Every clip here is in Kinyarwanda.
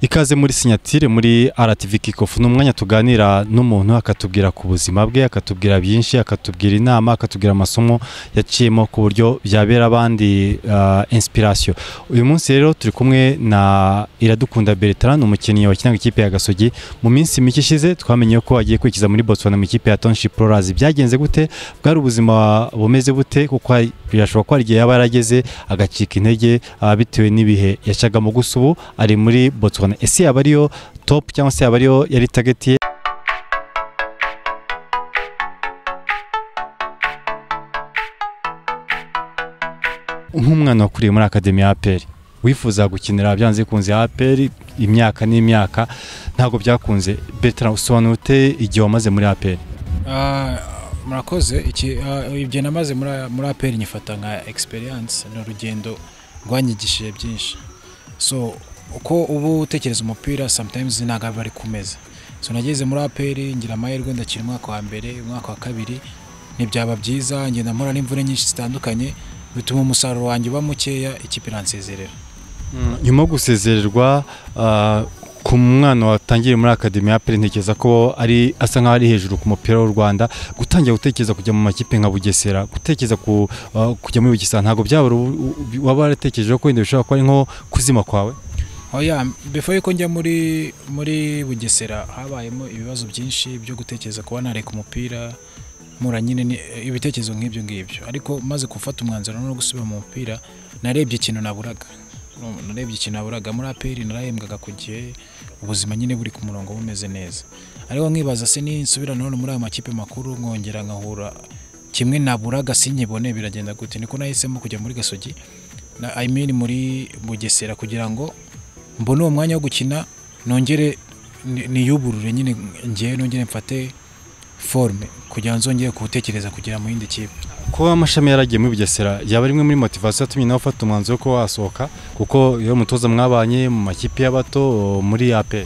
Ikaze muri Signatire muri RTV Kickoff n'umwanya tuganira n'umuntu akatubwira ku buzima bwe, akatubwira byinshi, akatubwira inama, akatubwira amasomo yaciyemo ku buryo byabera abandi inspiration. Uyu munsi rero turi kumwe na Iradukunda Bertrand, umukinnyi wakinaga ikipe ya Gasogi. Mu minsi mike ishize twamenye ko agiye kwikiza muri Botswana mu ikipe ya Township Rollers. Byagenze gute? Bwari ubuzima bumeze bute? Kuko birashoboka ko igihe yaba yarageze agacika intege bitewe n'ibihe yacaga mu gusubu ari muri Botswana. Ese yaba ariyo top cyangwa se yaba ariyo yari target ye? Nk'umwana wakuriye muri Academy ya APR, wifuza gukinira byanze kunze APR imyaka n'imyaka ntago byakunze. Bertrand, usobanura ute igihe wamaze muri APR? Murakoze. Ibyo namaze muri APR nyifata nka experience, n'urugendo rwanyigishije byinshi. So uko ubu utekereza umupira sometimes ntago bari kumeza. So nageze muri APR ngira amahirwe ndakira umwaka wa mbere, umwaka wa kabiri ntibyaba byiza, ngenda mpora n'imvune nyinshi zitandukanye bituma umusaruro wanjye uba mukeya, ikipe iransezerera. Nyuma yo gusezererwa ku mwana watangiye muri Academy ya APR, ntekereza ko asa nkaho ari hejuru ku mupira w'u Rwanda, gutangira gutekereza kujya mu makipe nka Bugesera, gutekereza kujya muri Bugesera ntago byabura waba waratekereje ko wenda bishobora kuba ari nko kuzima kwawe? Before yuko njya muri Bugesera habayemo ibibazo byinshi byo gutekereza kuba nareka umupira, mura nyine ibitekerezo nk'ibyo ngibyo, ariko maze gufata umwanzuro no gusubira mu mupira narebye ikintu naburaga. Muri APR narahembwaga ku gihe, ubuzima nyine buri ku murongo bumeze neza, ariko nkibaza se ninsubira none muri aya makipe makuru nkongera nkahura kimwe naburaga sinyibone biragenda gute? Niko nahisemo kujya muri Gasogi, muri Bugesera, kugira ngo mbone uwo mwanya wo gukina, nongere niyuburure nyine ngiye nongere mfate forme kugira nzongere kutekereza kugira mu yindi kipe. Ko amashami yaragiye muri Bugesera yaba rimwe muri motivation yatumye nawe ufata umwanzuro ko wasohoka, kuko iyo mutoza mwabanye mu makipe y'abato muri APR?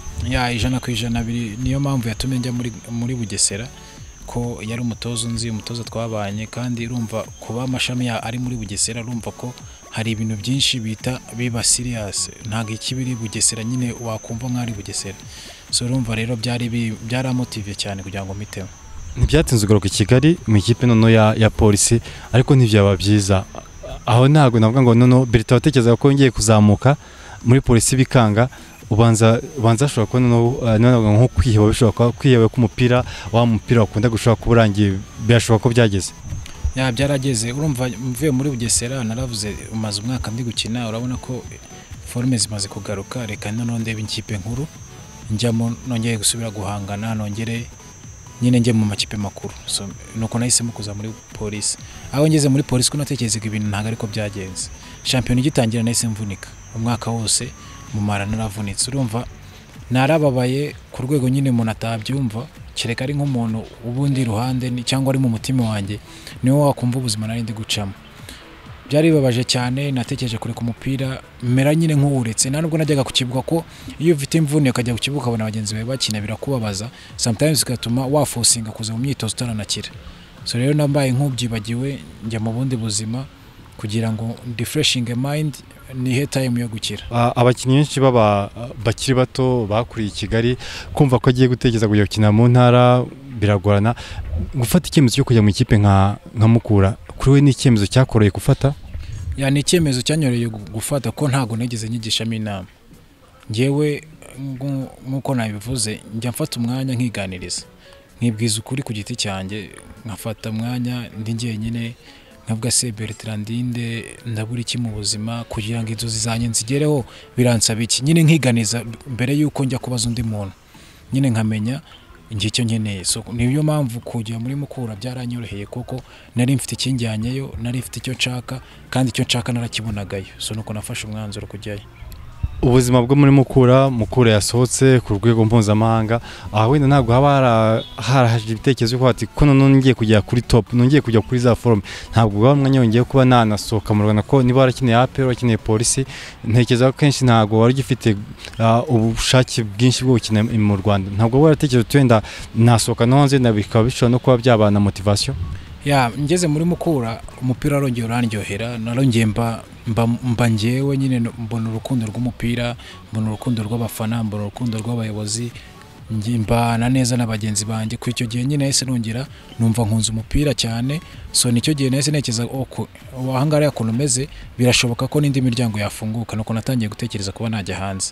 %100 niyo mpamvu yatumye njya muri Bugesera, ko yari umutoza unzi, umutoza twabanye, kandi urumva kuba amashami ari muri Bugesera urumva ko hari ibintu byinshi biba serious, ntago ikibiri Bugesera nyine wakumva nk'ari Bugesera. So urumva rero byaramotive cyane kugira ngo mitemo. Ntibyatinze ugaruka i Kigali mu ikipe nono ya polisi, ariko ntibyaba byiza aho ntago navuga ngo nono Bertrand watekereza ko ngiye kuzamuka muri polisi bikanga, ubanza ashobora ko nono nko kwiheba, bishobora kwiheba ku mupira wa mupira wakunda gushobora kuburangiye, byashobora ko byageze. Byarageze. Urumva mvuye muri Bugesera naravuze umaze umwaka ndi gukina, urabona ko forme zimaze kugaruka, reka noneho ndebe ikipe nkuru njyamo, nongeye gusubira guhangana, nongere nyine njye mu makipe makuru. So nuko nahisemo kuza muri polisi. Aho ngeze muri polisi ko natekerezaga ibintu ntago ariko byagenze. Champion igitangira nahise mvunika umwaka wose, mu mara naravunitse. Urumva narababaye ku rwego nyine umuntu atabyumva, kereka ari nk'umuntu ubundi ruhande cyangwa ari mu mutima wanjye niwe wakumva ubuzima nari ndi gucamo. Byari bibabaje cyane, natekereje kureka umupira mera nyine nk'uretse. Nubwo najyaga ku kibuga, ko iyo ufite imvune ukajya ku kibuga ukabona abagenzi bawe bakina birakubabaza, sometimes bigatuma wafosinga kuza mu myitozo utaranakira. So rero nambaye nk'ubyibagiwe, njya mu bundi buzima kugira ngo refreshing mind, nihe time yo gukira. Abakinnyi benshi bakiri bato bakuriye i Kigali, kumva ko agiye gutekereza kujya gukina mu ntara biragorana. Gufata icyemezo cyo kujya mu ikipe nka Mukura, kuri we ni icyemezo cyakoreye gufata? Ni icyemezo cyanyoreye gufata, ko ntago nigeze nyigishamo inama. Ngewe nk'uko nabivuze, njya mfata umwanya nkiganiriza, nkibwiza ukuri ku giti cyanjye, nkafata umwanya ndi njyenyine, nkavuga se Bertrand ndinde, ndabura iki mu buzima, kugira ngo inzozi zanjye nzigereho biransaba iki. Nyine nkiganiza mbere yuko njya kubaza undi muntu, nyine nkamenya ngiye icyo nkeneye. So niyo mpamvu kujya muri Mukura byaranyoroheye, kuko nari mfite ikinjyanyeyo, nari mfite icyo nshaka, kandi icyo nshaka narakibonagayo. So nuko nafashe umwanzuro kujyayo. Ubuzima bwo muri Mukura yasohotse ku rwego mpuzamahanga, aho wenda ntabwo haba harahaje ibitekerezo ko ati ko none ngiye kujya kuri top, ngiye kujya kuri za forum, ntabwo bwa mwanya wongeye kuba nanasohoka mu Rwanda, ko niba warakeneye APR, warakeneye polisi, ntekereza ko kenshi ntabwo wari ugifite ubushake bwinshi bwo gukina mu Rwanda. Ntabwo waratekereza twenda nasohoka no hanze, bikaba bishobora no kuba byabana motivation? ngeze muri Mukura umupira arongeye urandyohera, narongeye mba njyewe nyine, mbona urukundo rw'umupira, mbona urukundo rw'abafana, mbona urukundo rw'abayobozi, mbana neza n'abagenzi banjye. Ku icyo gihe nyine nahise nongera numva nkunze umupira cyane, so nicyo gihe nahise ntekereza ahangara yakuntu meze birashoboka ko n'indi miryango yafunguka, nuko natangiye gutekereza kuba najya hanze.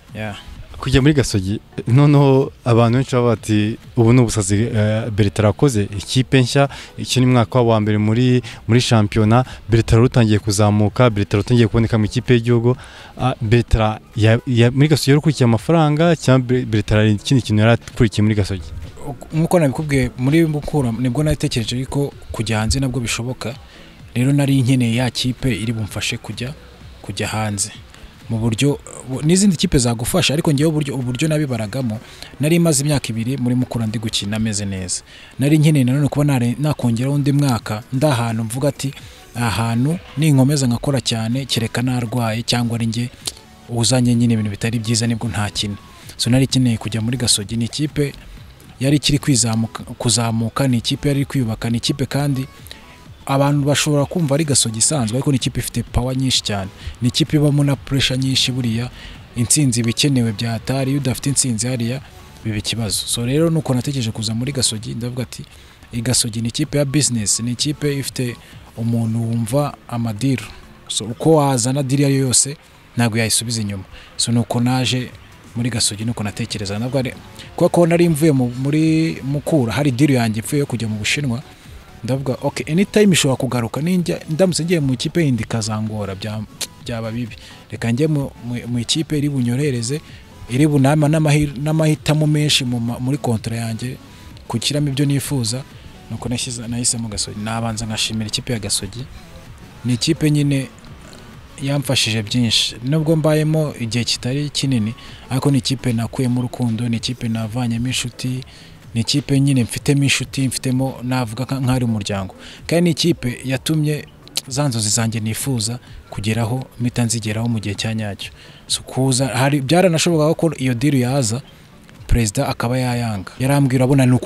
Kujya muri Gasogi noneho abantu benshi baba bati ubu ni ubusazi Bertrand akoze, ikipe nshya, iki ni mwaka wa mbere muri shampiyona, Bertrand rutangiye kuzamuka, Bertrand rutangiye kuboneka mu ikipe y'igihugu. Bertrand muri Gasogi yarukurikiye amafaranga cyangwa Bertrand ikindi kintu yarakurikiye muri Gasogi? Nkuko nabikubwiye muri Mukura nibwo natekereje ariko kujya hanze nabwo bishoboka, rero nari nkeneye ya kipe iri bumfashe kujya hanze mu buryo n'izindi kipe zagufasha, ariko ngewe uburyo nabibaragamo nari maze imyaka 2 muri Mukura ndi gukina ameze neza, nari nkeneye nanone kuba nakongeraho undi mwaka ndahantu mvuga ati ahantu ninkomeza ngakora cyane kereka narwaye cyangwa ari nge uzanye nyine ibintu bitari byiza nibwo nta kintu. So nari keneye kujya muri Gasogi, ni ikipe yari kiri kuzamuka, ni ikipe yari kwiyubaka, ni ikipe kandi abantu bashobora kumva ari Gasogi isanzwe, ariko ni ikipe ifite power nyinshi cyane, ni ikipe ibamo na pressure nyinshi, buriya intsinzi bikenewe bya hatari, iyo udafite intsinzi hariya biba ikibazo. So rero nuko natekereje kuza muri Gasogi, ndavuga ati Gasogi ni ikipe ya business, ni ikipe ifite umuntu wumva amadiru, so uko wazana diri ariyo yose ntabwo yayisubiza inyuma. So nuko naje muri Gasogi, nuko natekereza nabwo ari kuko nari mvuye muri Mukura, hari diri yanjye ipfuye yo kujya mu Bushinwa, ndavuga anytime ishobora kugaruka, ndamutse ngiye mu ikipe yindi kazangora byaba bibi, reka njye mu ikipe iri bunyorereze, iri bunama n'amahitamo menshi muri kontra yanjye kukiramo ibyo nifuza. Nuko nahisemo Gasogi, nabanza nkashimira ikipe ya Gasogi, ni ikipe nyine yamfashije byinshi nubwo mbayemo igihe kitari kinini, ariko ni ikipe nakuyemo urukundo, ni ikipe navanyemo inshuti, ni ikipe nyine mfitemo inshuti, mfitemo navuga nk'ari umuryango, kandi ni ikipe yatumye za nzozi zanjye nifuza kugeraho mpita nzigeraho mu gihe cya nyacyo. So kuza hari byaranashoboka ko iyo deal yaza president akaba yayanga, yarambwira abona ni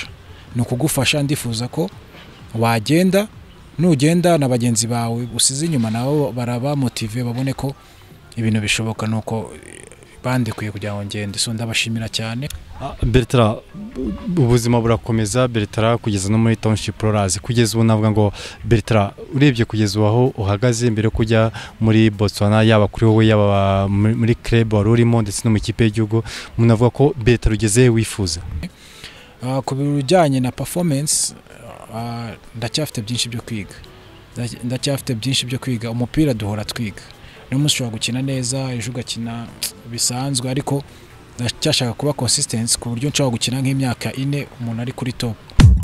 ukugufasha ndifuza ko wagenda, nugenda na bagenzi bawe usize inyuma nabo baraba motive babone ko ibintu bishoboka, nuko bandikuye kugira ngo ngende. So ndabashimira cyane. Bertrand, ubuzima burakomeza Bertrand kugeza no muri Township Rollers, kugeza ubu navuga ngo Bertrand urebye kugeza aho uhagaze mbere kujya muri Botswana, yaba kuri wowe yaba muri club wari urimo ndetse no mu ikipe y'igihugu, umuntu avuga ko Bertrand ugeze wifuza? Ku bijyanye na performance ndacyafite byinshi byo kwiga, umupira duhora twiga, no mushobora gukina neza ejo ugakina bisanzwe, ariko ndacyashaka kuba consistent ku buryo nshobora gukina nk'imyaka 4 umuntu ari kuri top.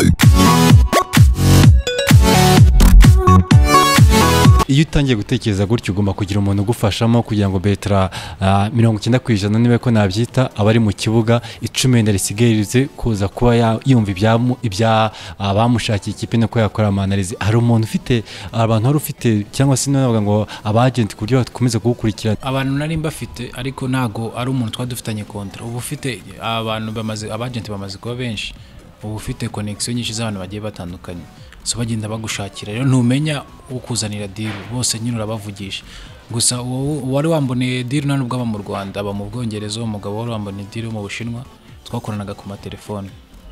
Iyo utangiye gutekereza gutyo ugomba kugira umuntu ugufashamo kugira ngo Bertrand 90% niba ko nabyita abari mu kibuga 10 risigaye kuza kuba yumva ibya abamushakiye ikipe no ko yakora amanalize. Hari umuntu ufite abantu hari ufite cyangwa se navuga ngo abagent ku buryo bakomeza kugukurikirana? Abantu nari mbafite, ariko nago ari umuntu twadufitanye kontra. Ubu ufite abantu abagent bamaze kuba benshi, ubu ufite connection nyinshi z'abantu bagiye batandukanye, so bagenda bagushakira, rero ntumenya ukuzanira deal, bose nyine urabavugisha. Gusa wari wamboneye deal nane ubwo aba mu Rwanda, aba mu Bwongereza, umugabo wari wamboneye deal mu Bushinwa, twakoranaga ku matelefone.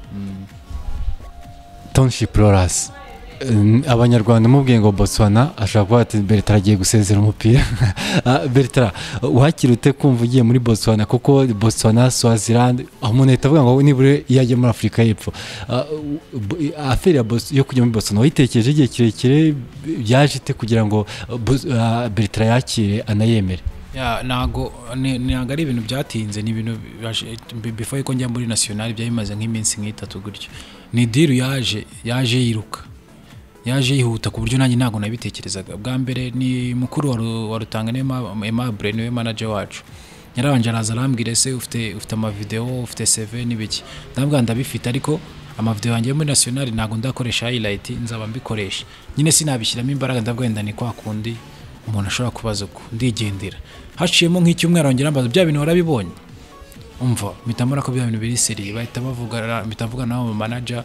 Township Rollers, abanyarwanda mubwiye ngo Botswana ashaka kuba ati Bertrand agiye gusezera umupira. Bertrand, wakira ute kumva ugiye muri Botswana? Kuko Botswana, Swaziland, umuntu ahita avuga ngo nibure yajya muri Afurika y'Epfo. Aferi yo kujya muri Botswana wayitekereje igihe kirekire, byaje ite kugira ngo Bertrand yakire anayemere? Nago ari ibintu byatinze, ni ibintu before ko njya muri national byayimaze nk'iminsi nk'itatu gutyo. Ni deal yaje yiruka, yaje yihuta ku buryo nanjye ntago nabitekerezaga. Bwa mbere ni mukuru wa Rutanga Aimable, niwe manager wacu, yarabanje araza arambwira ese ufite ama video, ufite CV n'ibiki? Ndabwa ndabifite, ariko ama video yanjye muri national ntago ndakoresha highlight, nzaba mbikoresha nyine sinabishyiramo imbaraga. ndabwenda ni kwa kundi umuntu ashobora kubaza ko ndigendera. Haciyemo nk'icyumweru ngera mbaza bya bintu warabibonye, umva mitamura ko bya bintu biri seri, bahita bavuga, mitavuga nawo manager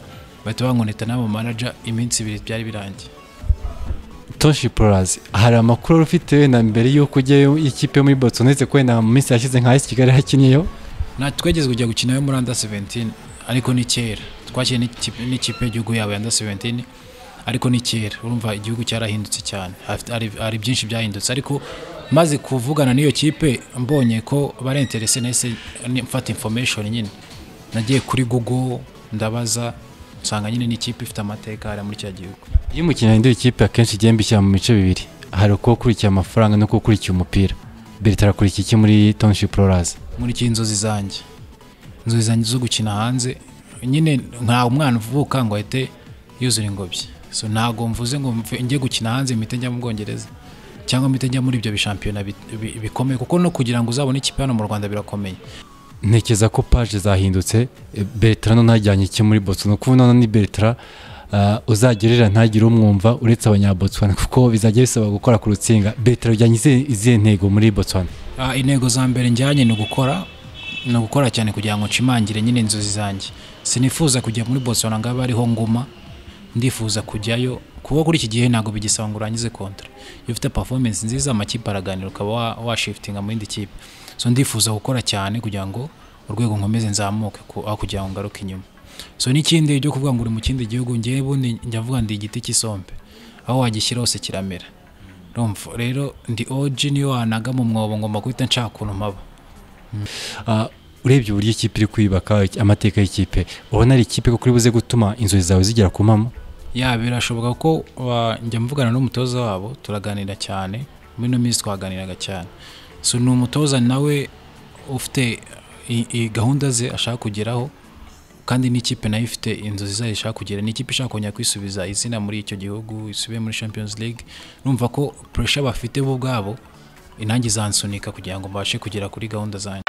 bahita bankoneta n'abo manager iminsi 2 byari birangiye. Township Rollers hari amakuru ufite na mbere y'uko ujyayo ikipe muri Botswana ndetse ko na mu minsi yashize nka AS Kigali hakiniyeyo na twegeze kujya gukinayo muri under 17 ariko ni kera twakiye n'ikipe y'igihugu yabo ya under 17 ariko ni kera urumva igihugu cyarahindutse cyane hari byinshi byahindutse ariko maze kuvugana n'iyo kipe mbonye ko bari interesse nese mfata information nyine nagiye kuri Google ndabaza nsanga nyine n'ikipe ifite amateka ari muri cya gihugu. Iyo umukino y'indi kipe akenshi igiye mbishyira mu mice bibiri hari uko kurikiye amafaranga no kurikiye umupira. Bertrand akurikiye iki muri Township Rollers? Muri inzozi zanjye zo gukina hanze nyine nka umwana uvuka ngo ahite yuzura ingobyi, so ntago mvuze ngo njye gukina hanze mpite njya mu Bwongereza cyangwa mpite njya muri ibyo bishampiyona bikomeye kuko no kugira ngo uzabone ikipe hano mu Rwanda birakomeye. Ntekeza ko page zahindutse. Bertrand ntajyanye iki muri Botswana kuko none ni Bertrand uzagerera ntagire umwumva uretse abanyabotswana kuko bizajya bisaba gukora ku rutsinga. Bertrand ujyanye izihe ntego muri Botswana? Intego za mbere njyanye no gukora cyane kugira ngo nshimangire nyine inzozi zanjye. Sinifuza kujya muri Botswana ngaba ariho nguma, ndifuza kujyayo kuko kuri iki gihe ntago bigisaba ngo urangize contract. Iyo ufite performance nziza amakipe araganira ukaba washiftinga mu yindi kipe, so ndifuza gukora cyane kugira ngo urwego nkomeze nzamuke aho kugira ngo ngaruke inyuma. So n'ikindi byo kuvuga ngo uri mu kindi gihugu ngiye bundi njya vuga ndi igiti cy'isombe aho wagishyira hose kiramera. Rero ndi OG niyo wanaga mu mwobo ngomba guhita nshaka kuntu mpaba. Urebye uburyo ikipe iri kwibaka amateka y'ikipe ubona ari ikipe ko kuri buze gutuma inzozi zawe zigera ku mama? Birashoboka ko njya mvugana n'umutoza wabo turaganira cyane muri no minsi twaganiraga cyane. So ni umutoza nawe ufite gahunda ze ashaka kugeraho kandi n'ikipe nayo ifite inzozi zayo ishaka kugera, n'ikipe ishaka kongera kwisubiza izina muri icyo gihugu isubiye muri Champions League. Numva ko pressure bafite bo ubwabo inangi zansunika kugira ngo mbashe kugera kuri gahunda zanjye.